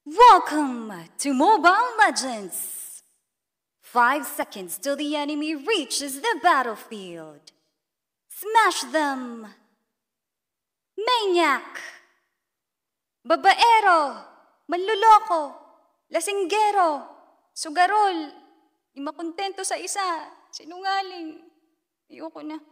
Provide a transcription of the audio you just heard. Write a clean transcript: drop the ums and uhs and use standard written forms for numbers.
Welcome to Mobile Legends! 5 seconds till the enemy reaches the battlefield. Smash them! Maniac! Babaero! Manluloko! Lasinggero! Sugarol! Di makontento sa isa! Sinungaling! Ayoko na.